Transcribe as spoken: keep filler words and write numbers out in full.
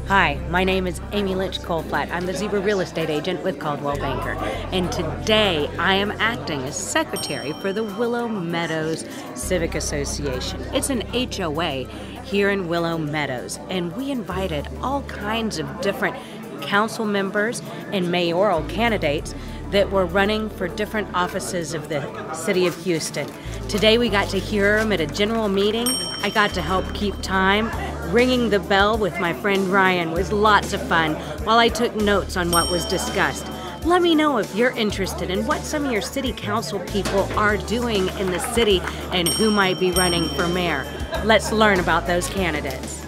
Hi, my name is Amy Lynch Coleflat. I'm the Zebra Real Estate Agent with Coldwell Banker. And today I am acting as Secretary for the Willow Meadows Civic Association. It's an H O A here in Willow Meadows, and we invited all kinds of different council members and mayoral candidates that were running for different offices of the city of Houston. Today we got to hear them at a general meeting. I got to help keep time. Ringing the bell with my friend Ryan was lots of fun while I took notes on what was discussed. Let me know if you're interested in what some of your city council people are doing in the city and who might be running for mayor. Let's learn about those candidates.